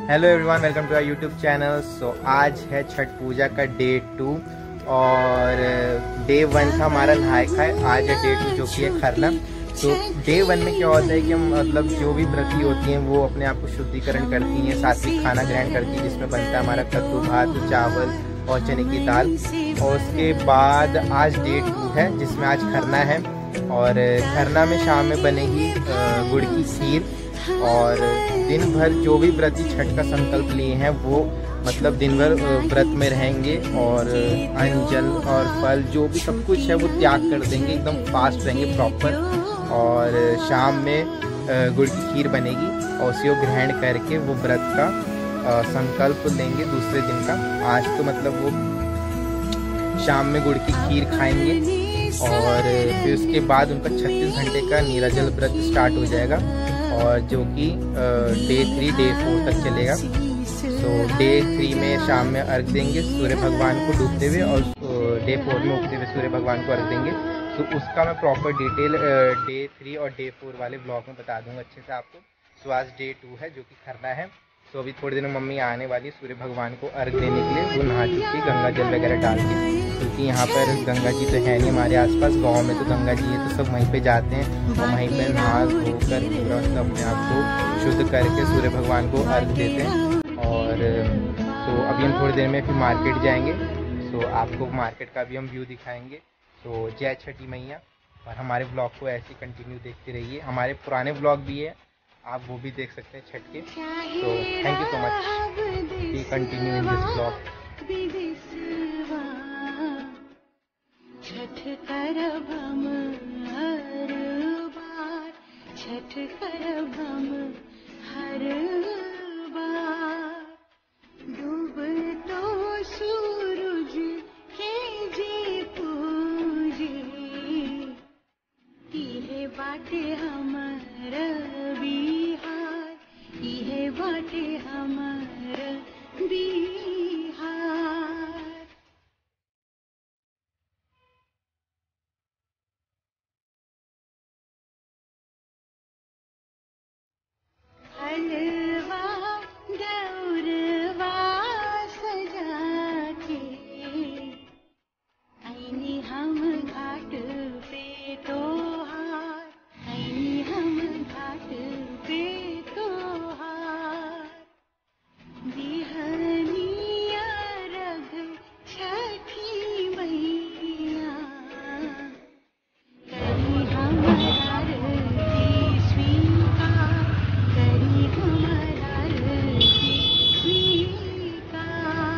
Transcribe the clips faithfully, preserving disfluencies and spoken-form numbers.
Hello everyone, welcome to our YouTube channel. So आज है छठ पूजा का डे टू और डे वन था हमारा नहाय खाए। आज है डे टू जो कि है खरना। तो डे वन में क्या होता है कि हम मतलब जो भी व्रती होती हैं वो अपने आप को शुद्धिकरण करती हैं, सात्विक खाना ग्रहण करती हैं जिसमें बनता है हमारा कद्दू भात, चावल और चने की दाल। और उसके बाद आज डे टू है जिसमें आज खरना है और खरना में शाम में बनेगी गुड़ की खीर। और दिन भर जो भी व्रती छठ का संकल्प लिए हैं वो मतलब दिन भर व्रत में रहेंगे और अन्न जल और फल जो भी सब कुछ है वो त्याग कर देंगे, एकदम फास्ट रहेंगे प्रॉपर। और शाम में गुड़ की खीर बनेगी और उसी को ग्रहण करके वो व्रत का संकल्प लेंगे दूसरे दिन का। आज तो मतलब वो शाम में गुड़ की खीर खाएंगे और फिर उसके बाद उनका छत्तीस घंटे का नीराजल व्रत स्टार्ट हो जाएगा और जो कि डे थ्री डे फोर तक चलेगा। सो डे थ्री में शाम में अर्घ देंगे सूर्य भगवान को डूबते हुए और डे फोर में उगते हुए सूर्य भगवान को अर्घ देंगे। तो उसका मैं प्रॉपर डिटेल डे थ्री और डे फोर वाले ब्लॉग में बता दूंगा अच्छे से आपको। सो आज डे टू है जो कि खरना है। तो अभी थोड़ी देर में मम्मी आने वाली सूर्य भगवान को अर्घ देने के लिए। वो नहा चुकी गंगा जल वगैरह डाल के, क्योंकि यहाँ पर गंगा जी तो है नहीं हमारे आसपास। गांव में तो गंगा जी है तो सब वहीं पे जाते हैं और वहीं पे नहा धोकर पूरा अपने आप को शुद्ध करके सूर्य भगवान को अर्घ देते हैं। और तो अभी हम थोड़ी देर में फिर मार्केट जाएंगे। तो आपको मार्केट का भी हम व्यू दिखाएंगे। तो जय छठी मैया। और हमारे ब्लॉग को ऐसे कंटिन्यू देखते रहिए। हमारे पुराने ब्लॉग भी है, आप वो भी देख सकते हैं छठ के। तो thank you so much, we continue in this blog. Chhath करब हम हर बार, छठ करब हम हर बार, डूब तो सूरज के जी पूजे, इहे बाटे हमर बिहार, इहे बाटे हमर बिहार। हलवा दौरवा सजा के आईनी हम घाट पे तोहार, आईनी हम घाट पे तोहार, बिहनिया रघ छठी मैया, करी हम आरती स्वीकार, करी हम आरती स्वीकार,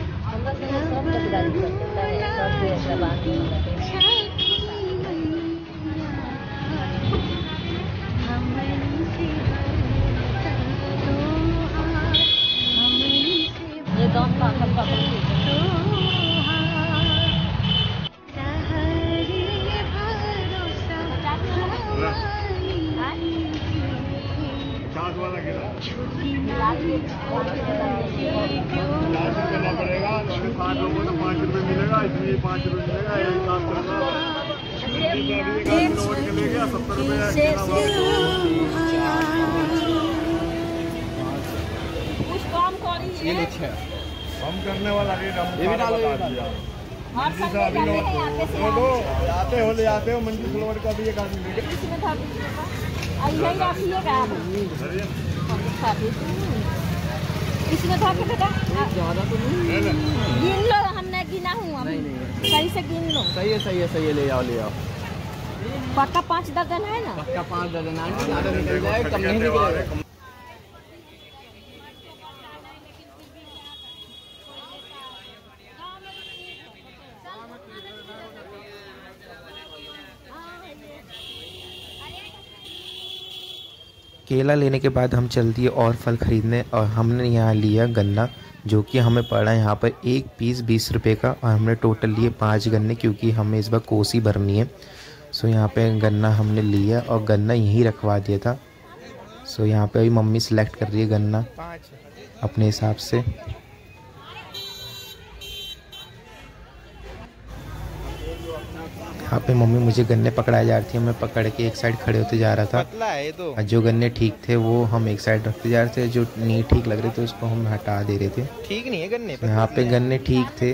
छठी मैया हमनी से बरत तोहार, हमनी से बरत तहरे भरोसा छुट्टी करना पड़ेगा। पाँच लोगों को पाँच रुपये मिलेगा, इसलिए पाँच रुपये मिलेगा। यही काम करना नोट के ले गया सत्तर रुपये कम करने वाला रेट हम बता दिया। आते हो ले आते हो मंडी फ्लोर का भी एक आदमी इसमें था कि बेटा ज़्यादा तो नहीं, गिन लो, हमने गिना हुआ, सही से गिन लो। सही है सही है सही है, ले आओ ले आओ। पक्का पाँच दर्जन है ना? पक्का पाँच दर्जन आंटी, ज़्यादा निकल जाए, कम नहीं निकलेगा। केला लेने के बाद हम चल दिए और फल ख़रीदने और हमने यहाँ लिया गन्ना जो कि हमें पड़ा यहाँ पर एक पीस बीस रुपए का और हमने टोटल लिए पाँच गन्ने क्योंकि हमें इस बार कोसी भरनी है। सो यहाँ पे गन्ना हमने लिया और गन्ना यहीं रखवा दिया था। सो यहाँ पे अभी मम्मी सेलेक्ट कर रही है गन्ना अपने हिसाब से। यहाँ पे मम्मी मुझे गन्ने पकड़ाए जा रही थी, मैं पकड़ के एक साइड खड़े होते जा रहा था। पतला है तो जो गन्ने ठीक थे वो हम एक साइड रखते जा रहे थे, जो नहीं ठीक लग रहे थे उसको हम हटा दे रहे थे। ठीक नहीं है गन्ने, यहाँ पे गन्ने ठीक थे,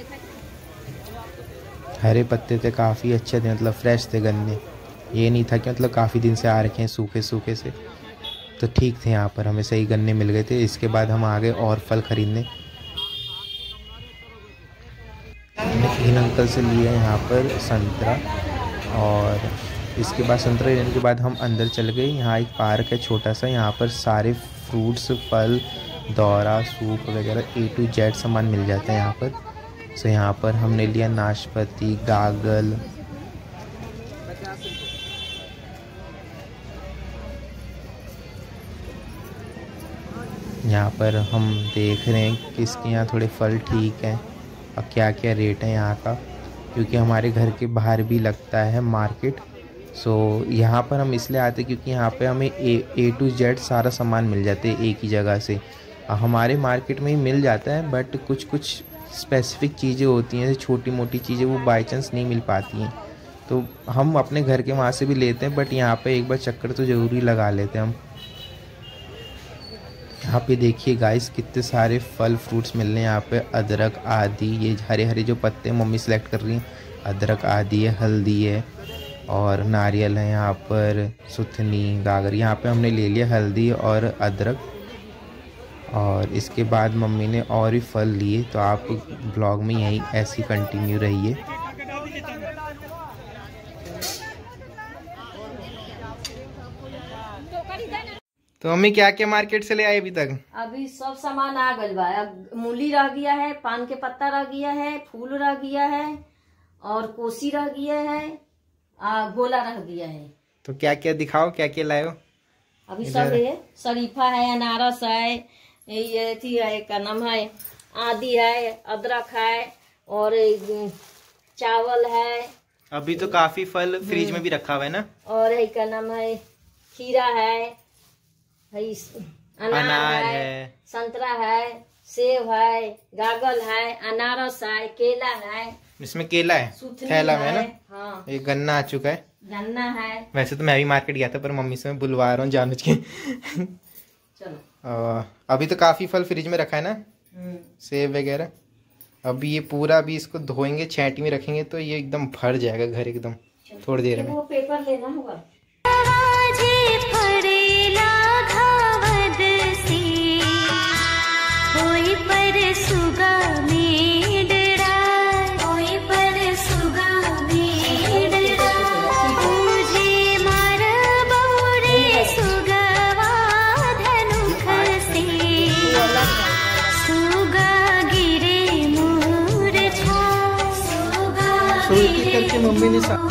हरे पत्ते थे, काफ़ी अच्छे थे, मतलब फ्रेश थे गन्ने। ये नहीं था कि मतलब काफ़ी दिन से आ रखे हैं सूखे सूखे से, तो ठीक थे। यहाँ पर हमें सही गन्ने मिल गए थे। इसके बाद हम आ गए और फल खरीदने। इन अंकल से लिए यहाँ पर संतरा, और इसके बाद संतरा लेने के बाद हम अंदर चल गए। यहाँ एक पार्क है छोटा सा, यहाँ पर सारे फ्रूट्स, फल, दौरा, सूप वगैरह ए टू जेड सामान मिल जाता है यहाँ पर। सो यहाँ पर हमने लिया नाशपाती, गागल, यहाँ पर हम देख रहे हैं कि इसके यहाँ थोड़े फल ठीक हैं और क्या क्या रेट है यहाँ का, क्योंकि हमारे घर के बाहर भी लगता है मार्केट। सो यहाँ पर हम इसलिए आते क्योंकि यहाँ पे हमें ए ए टू जेड सारा सामान मिल जाते हैं एक ही जगह से। हमारे मार्केट में ही मिल जाता है, बट कुछ कुछ स्पेसिफिक चीज़ें होती हैं, छोटी मोटी चीज़ें, वो बाई चांस नहीं मिल पाती हैं, तो हम अपने घर के वहाँ से भी लेते हैं, बट यहाँ पे एक बार चक्कर तो ज़रूरी लगा लेते हैं हम। यहाँ पे देखिए गाइस कितने सारे फल फ्रूट्स मिल रहे हैं यहाँ पे। अदरक, आदि, ये हरे हरे जो पत्ते मम्मी सेलेक्ट कर रही हैं, अदरक, आदि है, हल्दी है और नारियल है यहाँ पर, सुथनी, गागर। यहाँ पे हमने ले लिया हल्दी और अदरक, और इसके बाद मम्मी ने और भी फल लिए। तो आप ब्लॉग में यही ऐसी कंटिन्यू रहिए। तो मम्मी क्या क्या मार्केट से ले आए अभी तक? अभी सब सामान आ गल बा। अब मूली रह गया है, पान के पत्ता रह गया है, फूल रह गया है, और कोसी रह गया है, आ, गोला रह गया है। तो क्या क्या दिखाओ, क्या क्या लाए हो? अभी सब है, शरीफा है, अनारस है, ये थी है, क्या नाम है, आदि है, अदरक है, और चावल है। अभी तो काफी फल फ्रिज में भी रखा हुआ है ना। और क्या नाम है, खीरा है, अनार, अनार है, है, संतरा है, सेब है, गागल है, अनारस है, केला है। इसमें केला है थैला में ना। हाँ। एक गन्ना आ चुका है, गन्ना है। वैसे तो मैं भी मार्केट गया था, पर मम्मी से मैं बुलवा रहा हूँ जानबूझ के। चलो। अभी तो काफी फल फ्रिज में रखा है ना, सेब वगैरह। अभी ये पूरा अभी इसको धोएंगे, छेंटी में रखेंगे, तो ये एकदम भर जाएगा घर एकदम थोड़ी देर में। वो पेपर लेना होगा। करके मम्मी ने सा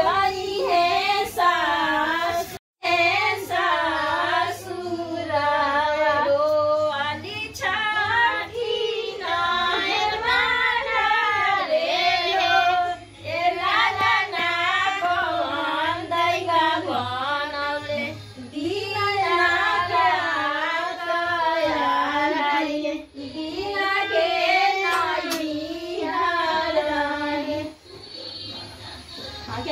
है सास है सासुरा।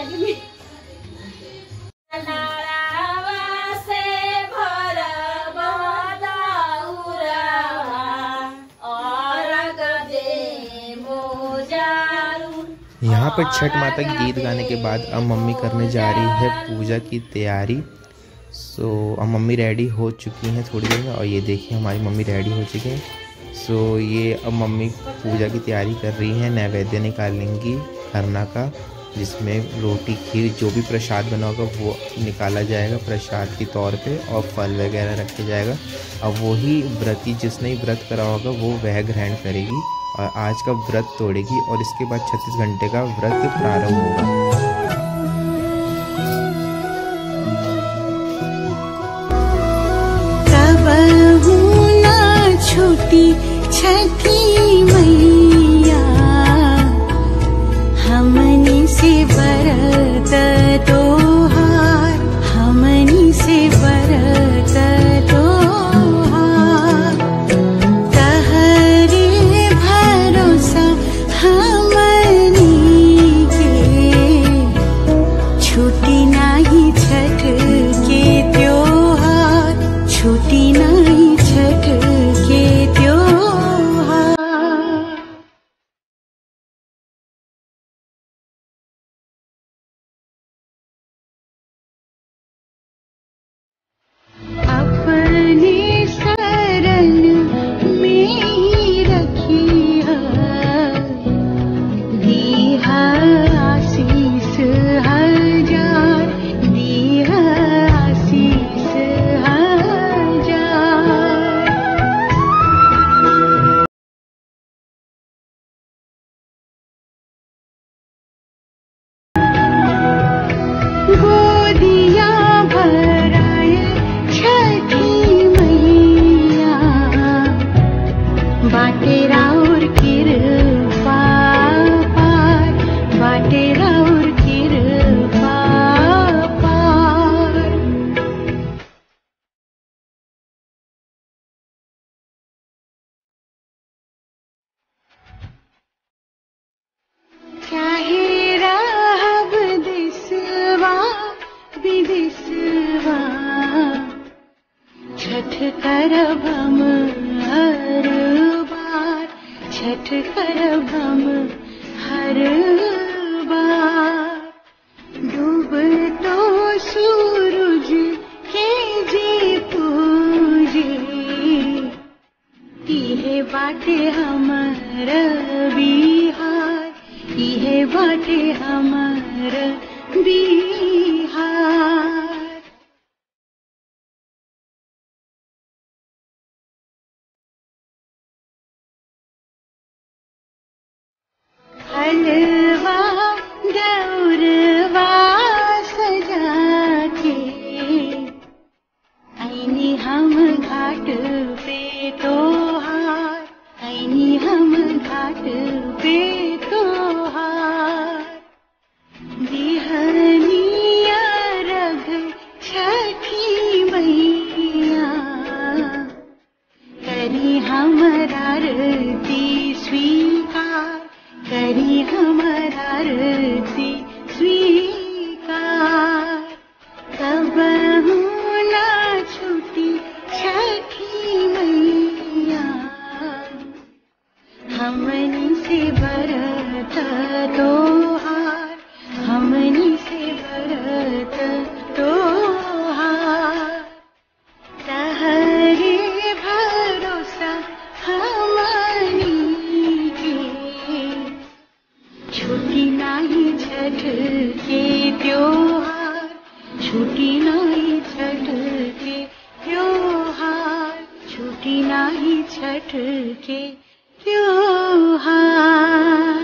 यहाँ पर छठ माता के गीत गाने के बाद अब मम्मी करने जा रही है पूजा की तैयारी। सो अब मम्मी रेडी हो चुकी हैं थोड़ी देर में, और ये देखिए हमारी मम्मी रेडी हो चुकी हैं। सो ये अब मम्मी पूजा की तैयारी कर रही हैं, नैवेद्य निकालेंगी खरना का, जिसमें रोटी खीर जो भी प्रसाद बना होगा वो निकाला जाएगा प्रसाद के तौर पे, और फल वगैरह रखे जाएगा। अब वही व्रती जिसने व्रत करा होगा वो वह ग्रहण करेगी और आज का व्रत तोड़ेगी, और इसके बाद छत्तीस घंटे का व्रत प्रारंभ होगा। छूटी छठी मैया हमनी से बरत तोहार, हमनी से बरत तोहार, तहरे भरोसा हमनी के, छूटी नाही छठ के त्योहार, छूटी नाही छठ के त्योहार। अपने शरण में रखिया, दीहा आशीष हजार, दीहा आशीष हजार। गोदिया भराए छठी मैया, बाटे राउर कृपा पार, बाटे राउर कृपा पार। चाहे रहब देशवा विदेशवा, छठ करब हम हर बार, छठ करब हम हर बार। डूब तो सूरज के जी पूजे, इहे बाटे हमर बिहार, इहे बाटे हमर बिहार। हलवा दौरवा सजा के, आईनी हम घाट पे तोहार, आईनी हम घाट पे तोहार। बिहनिया रग छठी मैया, करी हमर आरती स्वीकार, करी हमर आरती स्वीकार। कबहू ना छूटी छठी मैया, हमनी से बरत तोहार, हमनी से बरत तोहार। तहरे भरोसा हमनी के, छूटी नाही छठ के त्योहार, छूटी नाही छठ के त्योहार, छूटी नाही छठ के त्योहार।